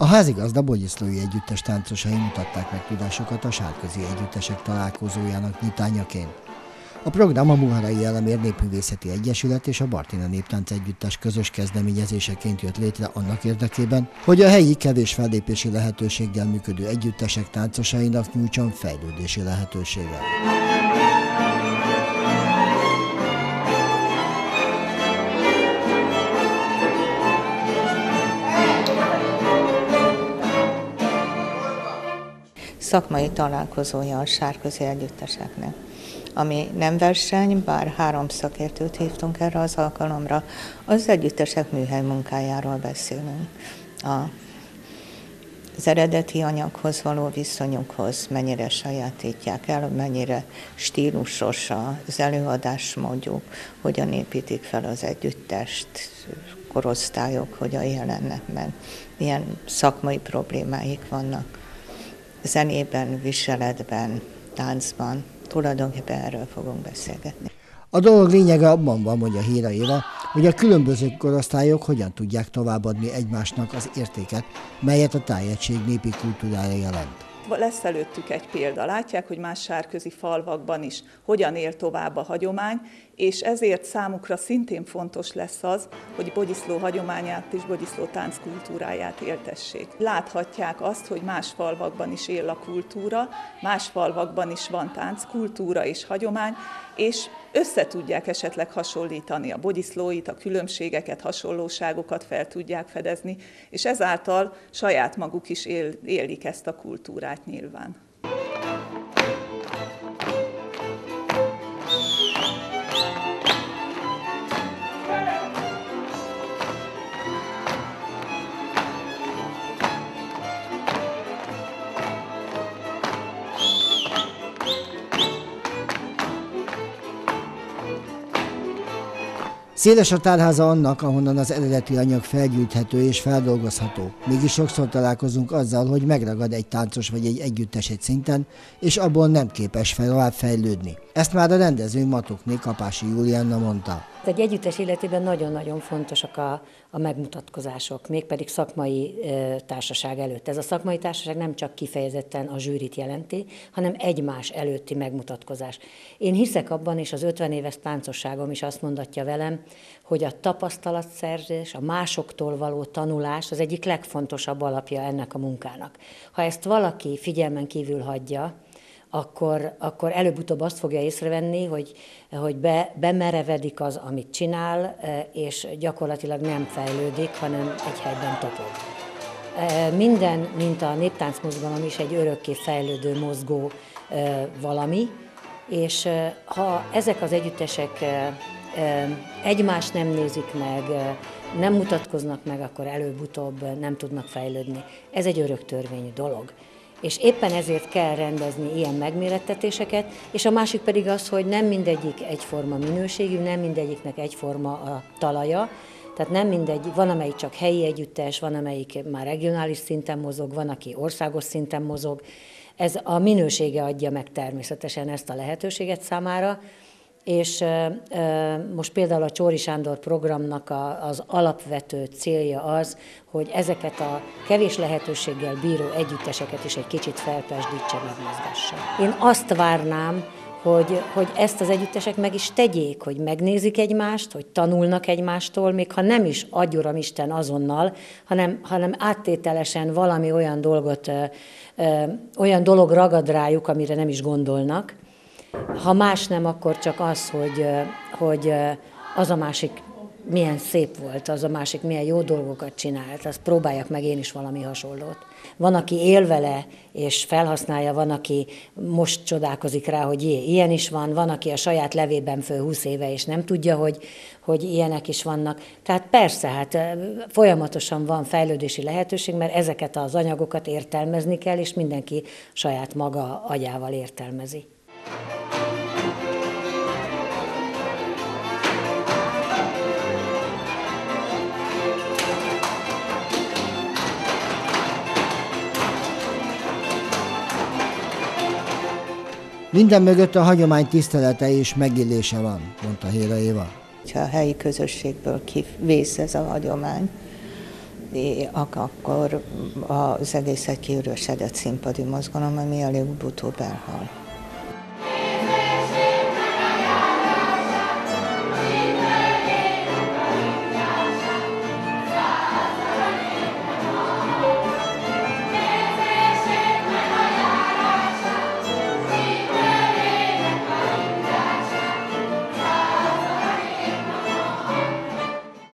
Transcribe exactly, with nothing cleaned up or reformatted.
házigazda Bogyiszlói Együttes táncosai mutatták meg tudásukat a Sárközi Együttesek találkozójának nyitányaként. A program a Muharai Elemér Népművészeti Egyesület és a Bartina Néptánc Együttes közös kezdeményezéseként jött létre annak érdekében, hogy a helyi kevés fellépési lehetőséggel működő együttesek táncosainak nyújtson fejlődési lehetőséget. Szakmai találkozója a Sárközi Együtteseknek, ami nem verseny, bár három szakértőt hívtunk erre az alkalomra, az együttesek műhely munkájáról beszélünk. A, az eredeti anyaghoz való viszonyukhoz, mennyire sajátítják el, mennyire stílusos az előadásmódjuk, hogyan építik fel az együttest, korosztályok, hogyan jelennek meg, milyen szakmai problémáik vannak. Zenében, viseletben, táncban, tulajdonképpen erről fogunk beszélgetni. A dolog lényege abban van, mondja Héra Éva, hogy a különböző korosztályok hogyan tudják továbbadni egymásnak az értéket, melyet a tájegység népi kultúrája jelent. Lesz előttük egy példa. Látják, hogy más sárközi falvakban is hogyan él tovább a hagyomány, és ezért számukra szintén fontos lesz az, hogy Bogyiszló hagyományát és Bogyiszló tánckultúráját éltessék. Láthatják azt, hogy más falvakban is él a kultúra, más falvakban is van tánckultúra és hagyomány, és össze tudják esetleg hasonlítani a bogyiszlóit, a különbségeket, hasonlóságokat fel tudják fedezni, és ezáltal saját maguk is él, élik ezt a kultúrát nyilván. Széles a tárháza annak, ahonnan az eredeti anyag felgyűjthető és feldolgozható. Mégis sokszor találkozunk azzal, hogy megragad egy táncos vagy egy együttes egy szinten, és abból nem képes tovább fejlődni. Ezt már a rendező Matokné Kapási Julianna mondta. Egy együttes életében nagyon-nagyon fontosak a, a megmutatkozások, mégpedig szakmai e, társaság előtt. Ez a szakmai társaság nem csak kifejezetten a zsűrit jelenti, hanem egymás előtti megmutatkozás. Én hiszek abban, és az ötven éves táncosságom is azt mondatja velem, hogy a tapasztalatszerzés, a másoktól való tanulás az egyik legfontosabb alapja ennek a munkának. Ha ezt valaki figyelmen kívül hagyja, akkor, akkor előbb-utóbb azt fogja észrevenni, hogy, hogy be, bemerevedik az, amit csinál, és gyakorlatilag nem fejlődik, hanem egy helyben topog. Minden, mint a néptáncmozgalom is egy örökké fejlődő, mozgó valami, és ha ezek az együttesek egymást nem nézik meg, nem mutatkoznak meg, akkor előbb-utóbb nem tudnak fejlődni. Ez egy öröktörvényű dolog. És éppen ezért kell rendezni ilyen megmérettetéseket, és a másik pedig az, hogy nem mindegyik egyforma minőségű, nem mindegyiknek egyforma a talaja, tehát nem mindegy, van amelyik csak helyi együttes, van amelyik már regionális szinten mozog, van aki országos szinten mozog. Ez a minősége adja meg természetesen ezt a lehetőséget számára, és most például a Csóri Sándor programnak az alapvető célja az, hogy ezeket a kevés lehetőséggel bíró együtteseket is egy kicsit felpesdítse, megmozgassa. Én azt várnám, hogy, hogy ezt az együttesek meg is tegyék, hogy megnézik egymást, hogy tanulnak egymástól, még ha nem is adj Uram Isten azonnal, hanem, hanem áttételesen valami olyan dolgot, ö, ö, olyan dolog ragad rájuk, amire nem is gondolnak. Ha más nem, akkor csak az, hogy, hogy az a másik milyen szép volt, az a másik milyen jó dolgokat csinált, azt próbálják meg én is valami hasonlót. Van, aki él vele és felhasználja, van, aki most csodálkozik rá, hogy jé, ilyen is van, van, aki a saját levében föl húsz éve és nem tudja, hogy, hogy ilyenek is vannak. Tehát persze, hát folyamatosan van fejlődési lehetőség, mert ezeket az anyagokat értelmezni kell, és mindenki saját maga agyával értelmezi. Minden mögött a hagyomány tisztelete és megillése van, mondta Héra Éva. Ha a helyi közösségből kivész ez a hagyomány, akkor az egész egy kiürösedett színpadi mozgalom, ami előbb-utóbb elhal.